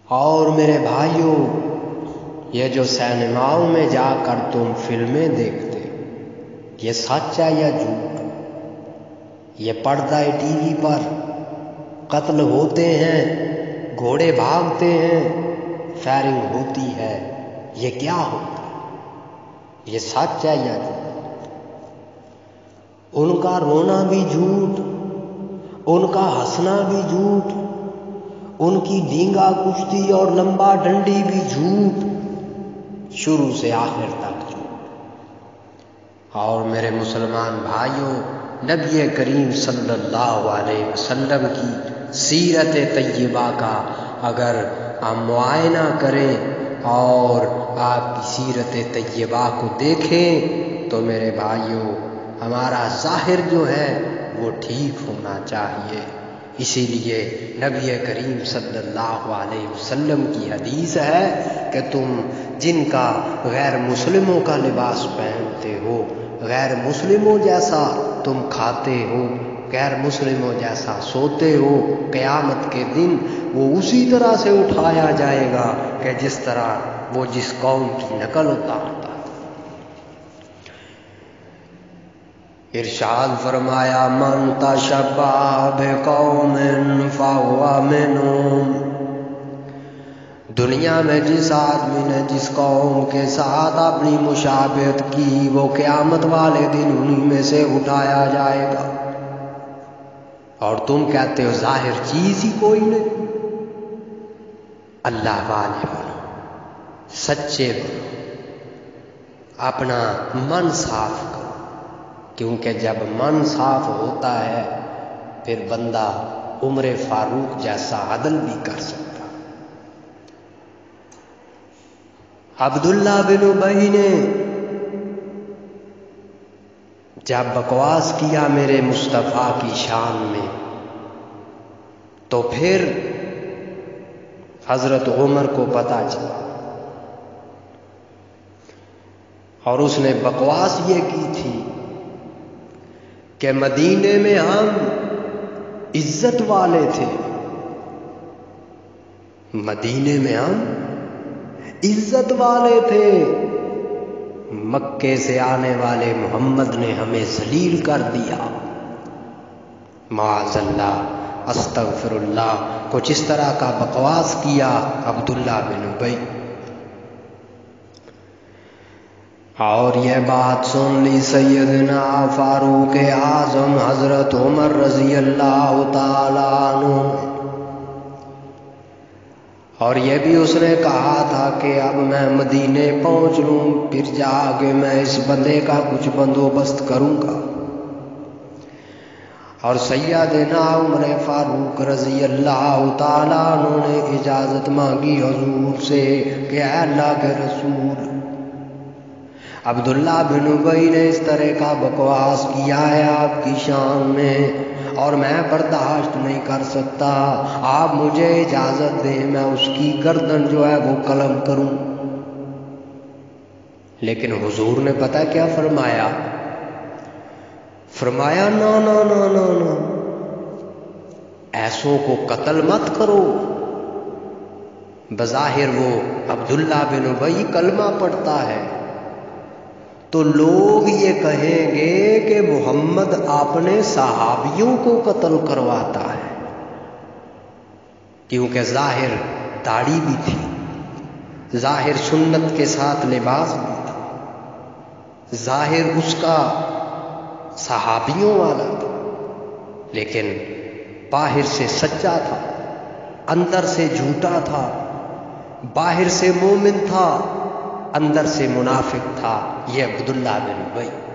اور میرے بھائیوں، یہ جو سینماؤں میں جا کر تم فلمیں دیکھتے، یہ سچ ہے یا جھوٹ؟ یہ پردہ ٹی وی پر قتل ہوتے ہیں، گھوڑے بھاگتے ہیں، فائرنگ ہوتی ہے، یہ کیا ہوتا ہے؟ یہ سچ ہے یا جھوٹ؟ ان کا رونا بھی جھوٹ، ان کا ہنسنا بھی جھوٹ، ان کی ڈینگا کشتی اور لمبا ڈنڈی بھی جھوٹ، شروع سے آخر تک جھوٹ۔ اور میرے مسلمان بھائیوں، نبی کریم صلی اللہ علیہ وسلم کی سیرت طیبہ کا اگر ہم معائنہ کریں اور آپ کی سیرت طیبہ کو دیکھیں تو میرے بھائیوں، ہمارا ظاہر جو ہے وہ ٹھیک ہونا چاہیے۔ اسی لیے نبی کریم صلی اللہ علیہ وسلم کی حدیث ہے کہ تم جن کا غیر مسلموں کا لباس پہنتے ہو، غیر مسلموں جیسا تم کھاتے ہو، غیر مسلموں جیسا سوتے ہو، قیامت کے دن وہ اسی طرح سے اٹھایا جائے گا کہ جس طرح وہ جس قوم کی نقل اتارتا۔ ارشاد فرمایا، من تشبہ بقوم فہو منہم، دنیا میں جس آدمی نے جس قوم کے ساتھ اپنی مشابہت کی، وہ قیامت والے دن انہی میں سے اٹھایا جائے گا۔ اور تم کہتے ہو ظاہر چیز ہی کوئی نہیں۔ اللہ والے بنو، سچے بنو، اپنا من صاف کرو، کیونکہ جب من صاف ہوتا ہے پھر بندہ عمر فاروق جیسا عدل بھی کر سکتا۔ عبداللہ بن ابی نے جب بکواس کیا میرے مصطفیٰ کی شان میں، تو پھر حضرت عمر کو پتہ چلا اور اس نے بکواس یہ کی تھی کہ مدینے میں ہم عزت والے تھے، مدینے میں ہم عزت والے تھے، مکے سے آنے والے محمد نے ہمیں ذلیل کر دیا۔ معاذ اللہ، استغفر اللہ، کچھ اس طرح کا بکواس کیا عبداللہ بن ابی۔ اور یہ بات سن لی سیدنا فاروق اعظم حضرت عمر رضی اللہ تعالی عنہ، اور یہ بھی اس نے کہا تھا کہ اب میں مدینے پہنچ لوں، پھر جا کے میں اس بندے کا کچھ بندوبست کروں گا۔ اور سیدنا عمر فاروق رضی اللہ تعالیٰ عنہ نے اجازت مانگی حضور سے کہ اے اللہ کے رسول، عبداللہ بن ابی نے اس طرح کا بکواس کیا ہے آپ کی شان میں اور میں برداشت نہیں کر سکتا، آپ مجھے اجازت دیں میں اس کی گردن جو ہے وہ قلم کروں۔ لیکن حضور نے پتہ کیا فرمایا؟ فرمایا نا نا نا نا نا، ایسوں کو قتل مت کرو۔ بظاہر وہ عبداللہ بن ابی کلمہ پڑھتا ہے تو لوگ یہ کہیں گے کہ محمد اپنے صحابیوں کو قتل کرواتا ہے، کیونکہ ظاہر داڑھی بھی تھی، ظاہر سنت کے ساتھ لباس بھی تھا، ظاہر اس کا صحابیوں والا تھا، لیکن باہر سے سچا تھا، اندر سے جھوٹا تھا، باہر سے مومن تھا، اندر سے منافق تھا، یہ عبداللہ بن ابی۔